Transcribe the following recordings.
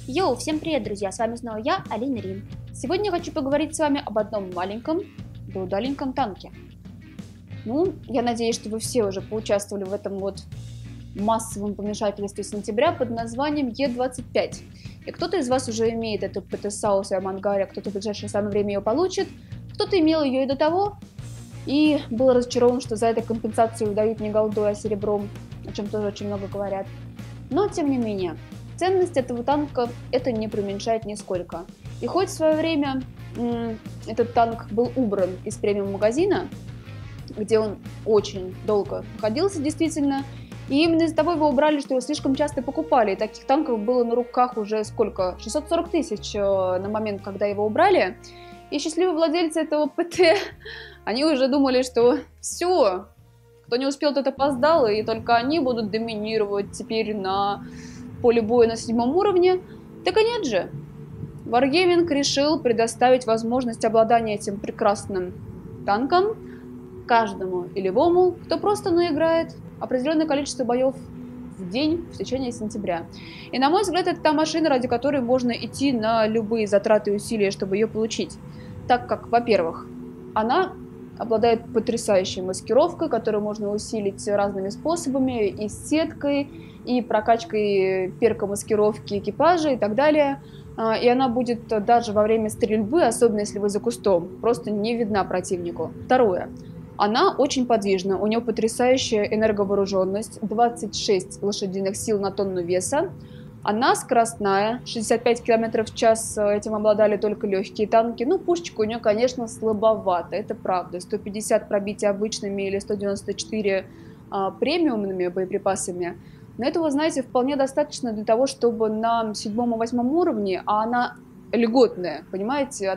Йоу, всем привет, друзья! С вами снова я, Алина Рин. Сегодня я хочу поговорить с вами об одном маленьком, да удаленьком танке. Ну, я надеюсь, что вы все уже поучаствовали в этом вот массовом помешательстве сентября под названием Е-25. И кто-то из вас уже имеет эту ПТСАУ в своем ангаре, кто-то в ближайшее самое время ее получит, кто-то имел ее и до того, и был разочарован, что за это компенсацию дают не голдой, а серебром, о чем тоже очень много говорят. Но, тем не менее, ценность этого танка это не преуменьшает нисколько. И хоть в свое время этот танк был убран из премиум-магазина, где он очень долго находился действительно, и именно из-за того его убрали, что его слишком часто покупали. И таких танков было на руках уже сколько? 640 тысяч на момент, когда его убрали. И счастливые владельцы этого ПТ, они уже думали, что все, кто не успел, тот опоздал, и только они будут доминировать теперь на поле боя на 7-м уровне. Так и нет же. Wargaming решил предоставить возможность обладания этим прекрасным танком каждому и любому, кто просто наиграет определенное количество боев в день в течение сентября. И, на мой взгляд, это та машина, ради которой можно идти на любые затраты и усилия, чтобы ее получить. Так как, во-первых, она обладает потрясающей маскировкой, которую можно усилить разными способами, и сеткой, и прокачкой перка маскировки экипажа и так далее. И она будет даже во время стрельбы, особенно если вы за кустом, просто не видна противнику. Второе. Она очень подвижна, у нее потрясающая энерговооруженность, 26 лошадиных сил на тонну веса. Она скоростная, 65 км в час, этим обладали только легкие танки. Ну, пушечка у нее, конечно, слабовата, это правда. 150 пробития обычными или 194 премиумными боеприпасами. Но этого, знаете, вполне достаточно для того, чтобы на 7-м и 8-м уровне, а она льготная, понимаете,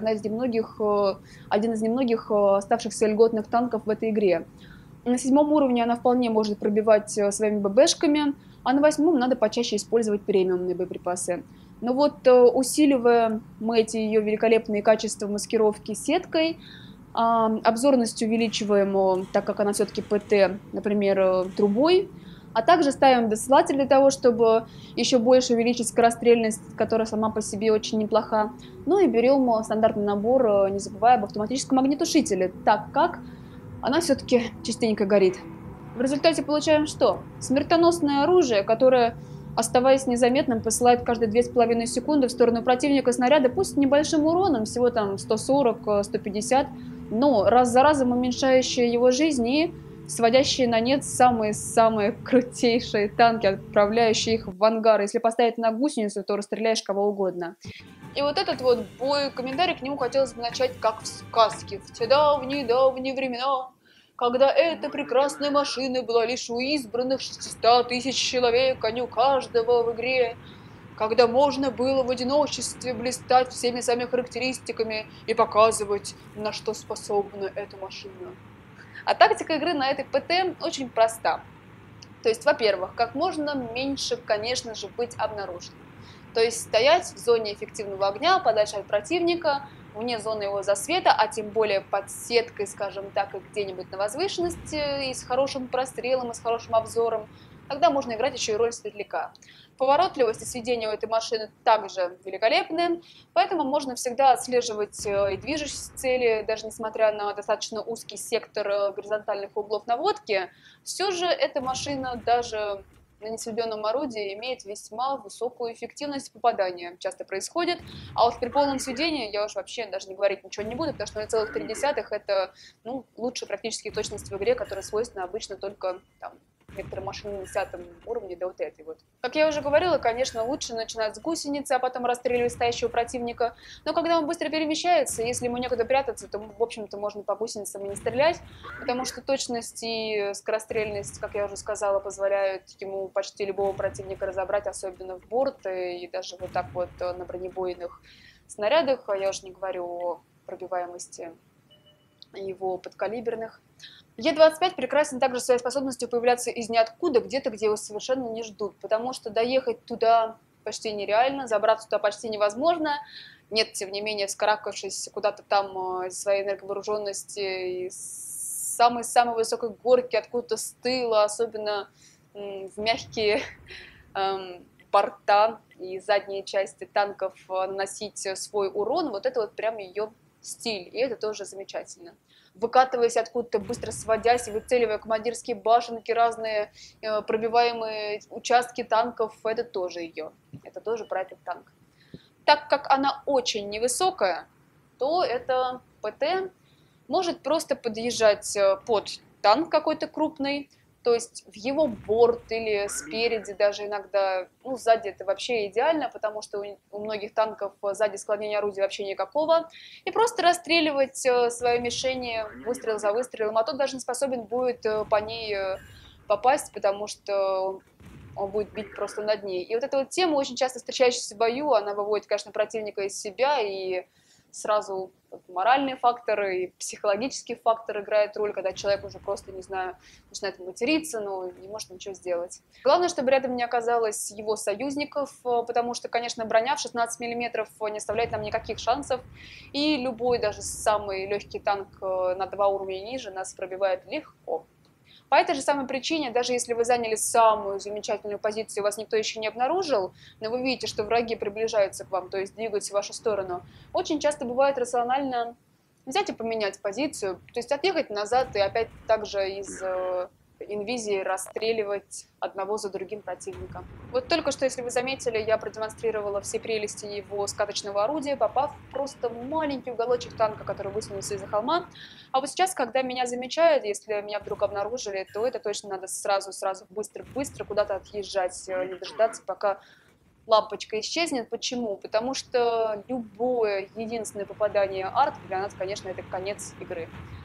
один из немногих оставшихся льготных танков в этой игре. На 7-м уровне она вполне может пробивать своими ББшками, а на 8-м надо почаще использовать премиумные боеприпасы. Но вот усиливая мы эти ее великолепные качества маскировки сеткой, обзорность увеличиваем, так как она все-таки ПТ, например, трубой, а также ставим досылатель для того, чтобы еще больше увеличить скорострельность, которая сама по себе очень неплоха. Ну и берем стандартный набор, не забывая об автоматическом огнетушителе, так как она все-таки частенько горит. В результате получаем что? Смертоносное оружие, которое, оставаясь незаметным, посылает каждые 2,5 секунды в сторону противника снаряда, пусть с небольшим уроном, всего там 140-150, но раз за разом уменьшающие его жизнь и сводящие на нет самые-самые крутейшие танки, отправляющие их в ангар. Если поставить на гусеницу, то расстреляешь кого угодно. И вот этот вот бой, комментарий к нему хотелось бы начать как в сказке. В те давние-давние времена, когда эта прекрасная машина была лишь у избранных 600 тысяч человек, а не у каждого в игре, когда можно было в одиночестве блистать всеми своими характеристиками и показывать, на что способна эта машина. А тактика игры на этой ПТ очень проста. То есть, во-первых, как можно меньше, конечно же, быть обнаруженным. То есть стоять в зоне эффективного огня, подальше от противника, вне зоны его засвета, а тем более под сеткой, скажем так, и где-нибудь на возвышенности, и с хорошим прострелом, и с хорошим обзором. Тогда можно играть еще и роль светляка. Поворотливость и сведение у этой машины также великолепные, поэтому можно всегда отслеживать и движущиеся цели, даже несмотря на достаточно узкий сектор горизонтальных углов наводки. Все же эта машина даже на несведенном орудии имеет весьма высокую эффективность попадания. Часто происходит. А вот при полном сведении я уж вообще даже не говорить ничего не буду, потому что 0,3 это лучшая практически точность в игре, которая свойственна обычно только там, некоторые машины на 10-м уровне, да вот этой вот. Как я уже говорила, конечно, лучше начинать с гусеницы, а потом расстреливать стоящего противника. Но когда он быстро перемещается, если ему некуда прятаться, то, в общем-то, можно по гусеницам и не стрелять, потому что точность и скорострельность, как я уже сказала, позволяют ему почти любого противника разобрать, особенно в борт, и даже вот так вот на бронебойных снарядах, а я уже не говорю о пробиваемости его подкалиберных. Е-25 прекрасен также своей способностью появляться из ниоткуда, где-то, где его совершенно не ждут, потому что доехать туда почти нереально, забраться туда почти невозможно. Нет, тем не менее, вскарабкавшись куда-то там из своей энерговооруженности, из самой-самой высокой горки, откуда-то с тыла, особенно в мягкие борта и задние части танков наносить свой урон, вот это вот прям ее стиль, и это тоже замечательно. Выкатываясь откуда-то, быстро сводясь и выцеливая командирские башенки, разные пробиваемые участки танков, это тоже ее, это тоже про этот танк. Так как она очень невысокая, то это ПТ может просто подъезжать под танк какой-то крупный, то есть в его борт или спереди даже иногда, ну, сзади это вообще идеально, потому что у многих танков сзади склонения орудия вообще никакого, и просто расстреливать свои мишени выстрел за выстрелом, а тот даже не способен будет по ней попасть, потому что он будет бить просто над ней. И вот эта вот тема, очень часто встречающаяся в бою, она выводит, конечно, противника из себя, и сразу моральные факторы и психологический фактор играет роль, когда человек уже просто, не знаю, начинает материться, но не может ничего сделать. Главное, чтобы рядом не оказалось его союзников, потому что, конечно, броня в 16 мм не оставляет нам никаких шансов, и любой, даже самый легкий танк на 2 уровня ниже нас пробивает легко. По этой же самой причине, даже если вы заняли самую замечательную позицию, вас никто еще не обнаружил, но вы видите, что враги приближаются к вам, то есть двигаются в вашу сторону, очень часто бывает рационально взять и поменять позицию, то есть отъехать назад и опять также из инвизии расстреливать одного за другим противника. Вот только что, если вы заметили, я продемонстрировала все прелести его скаточного орудия, попав просто в маленький уголочек танка, который высунулся из-за холма. А вот сейчас, когда меня замечают, если меня вдруг обнаружили, то это точно надо сразу быстро куда-то отъезжать, не дожидаться, пока лампочка исчезнет. Почему? Потому что любое единственное попадание арт для нас, конечно, это конец игры.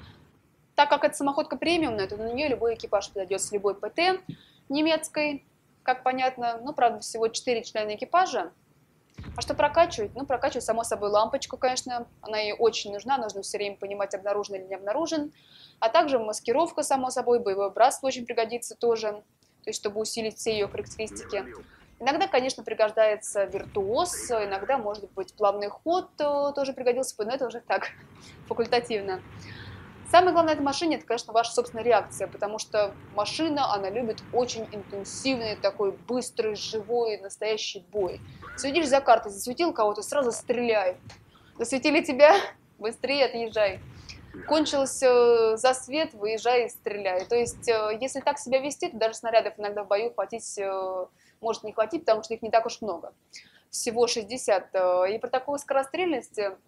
Так как это самоходка премиумная, то на нее любой экипаж подойдет с любой ПТ немецкой, как понятно. Ну, правда, всего 4 члена экипажа. А что прокачивать? Ну, прокачивать, само собой, лампочку, конечно. Она ей очень нужна, нужно все время понимать, обнаружен или не обнаружен. А также маскировка, само собой, боевое братство очень пригодится тоже, то есть чтобы усилить все ее характеристики. Иногда, конечно, пригождается виртуоз, иногда, может быть, плавный ход тоже пригодился бы, но это уже так, факультативно. Самое главное в этой машине, это, конечно, ваша собственная реакция, потому что машина, она любит очень интенсивный, такой быстрый, живой, настоящий бой. Следишь за картой, засветил кого-то, сразу стреляй. Засветили тебя, быстрее отъезжай. Кончился засвет, выезжай и стреляй. То есть, если так себя вести, то даже снарядов иногда в бою хватить может не хватить, потому что их не так уж много. Всего 60. И при такой скорострельности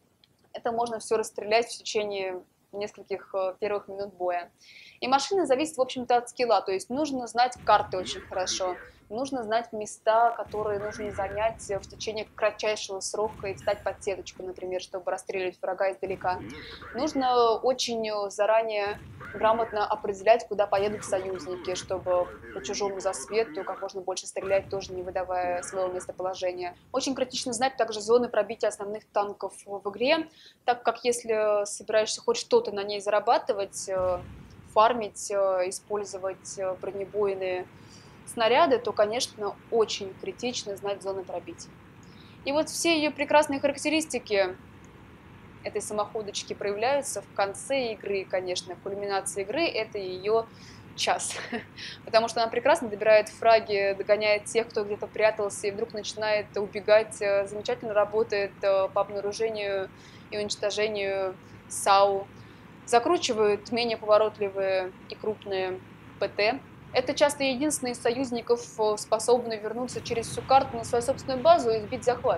это можно все расстрелять в течение нескольких первых минут боя. И машина зависит, в общем-то, от скилла, то есть нужно знать карты очень хорошо, нужно знать места, которые нужно занять в течение кратчайшего срока и встать под сеточку, например, чтобы расстреливать врага издалека. Нужно очень заранее грамотно определять, куда поедут союзники, чтобы по чужому засвету как можно больше стрелять, тоже не выдавая своего местоположения. Очень критично знать также зоны пробития основных танков в игре, так как если собираешься хоть что-то на ней зарабатывать, фармить, использовать бронебойные снаряды, то, конечно, очень критично знать зоны пробития. И вот все ее прекрасные характеристики этой самоходочки проявляются в конце игры, конечно. Кульминация игры – это ее час. Потому что она прекрасно добирает фраги, догоняет тех, кто где-то прятался, и вдруг начинает убегать. Замечательно работает по обнаружению и уничтожению САУ. Закручивают менее поворотливые и крупные ПТ. Это часто единственный из союзников, способный вернуться через всю карту на свою собственную базу и сбить захват.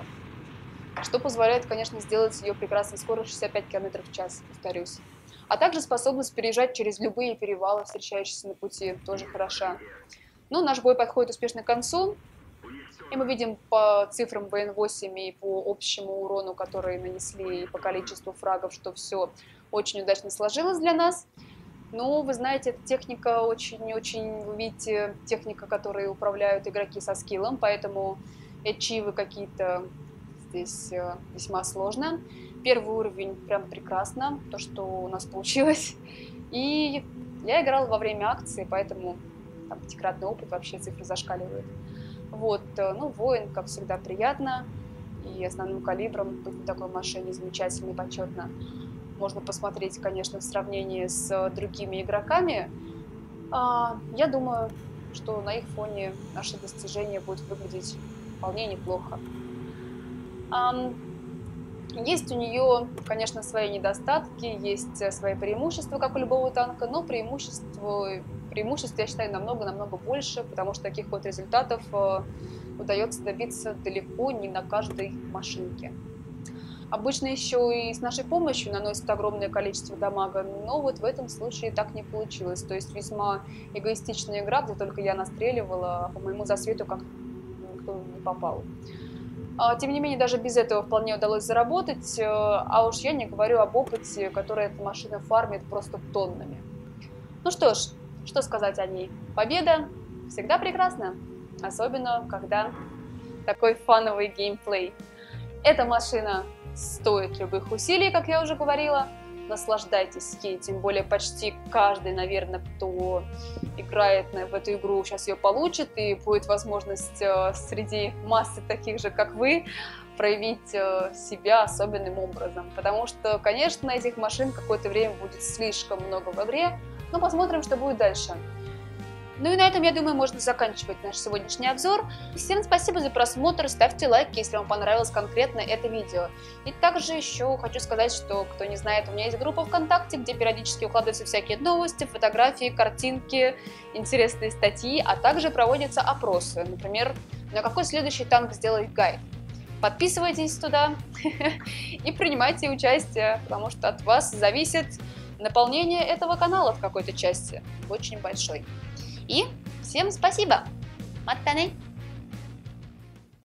Что позволяет, конечно, сделать ее прекрасной скоростью 65 км в час, повторюсь. А также способность переезжать через любые перевалы, встречающиеся на пути, тоже хороша. Но наш бой подходит успешно к концу, и мы видим по цифрам ВН-8 и по общему урону, который нанесли, и по количеству фрагов, что все очень удачно сложилось для нас. Ну, вы знаете, эта техника очень-очень, вы видите, техника, которой управляют игроки со скиллом, поэтому ачивы какие-то здесь весьма сложно. Первый уровень прям прекрасно, то, что у нас получилось. И я играла во время акции, поэтому там пятикратный опыт, вообще цифры зашкаливают. Вот, ну, воин, как всегда, приятно. И основным калибром быть на такой машине замечательно и почетно. Можно посмотреть, конечно, в сравнении с другими игроками. Я думаю, что на их фоне наши достижения будут выглядеть вполне неплохо. Есть у нее, конечно, свои недостатки, есть свои преимущества, как у любого танка, но преимуществ, я считаю, намного больше, потому что таких вот результатов удается добиться далеко не на каждой машинке. Обычно еще и с нашей помощью наносит огромное количество дамага, но вот в этом случае так не получилось. То есть весьма эгоистичная игра, где только я настреливала, а по моему засвету как никто не попал. Тем не менее, даже без этого вполне удалось заработать, а уж я не говорю об опыте, который эта машина фармит просто тоннами. Ну что ж, что сказать о ней? Победа всегда прекрасна, особенно когда такой фановый геймплей. Эта машина стоит любых усилий, как я уже говорила. Наслаждайтесь ей, тем более почти каждый, наверное, кто играет в эту игру, сейчас ее получит, и будет возможность среди массы таких же, как вы, проявить себя особенным образом. Потому что, конечно, этих машин какое-то время будет слишком много в игре, но посмотрим, что будет дальше. Ну и на этом, я думаю, можно заканчивать наш сегодняшний обзор. Всем спасибо за просмотр, ставьте лайки, если вам понравилось конкретно это видео. И также еще хочу сказать, что, кто не знает, у меня есть группа ВКонтакте, где периодически укладываются всякие новости, фотографии, картинки, интересные статьи, а также проводятся опросы. Например, на какой следующий танк сделать гайд. Подписывайтесь туда и принимайте участие, потому что от вас зависит наполнение этого канала в какой-то части, очень большой. И всем спасибо! Маттане!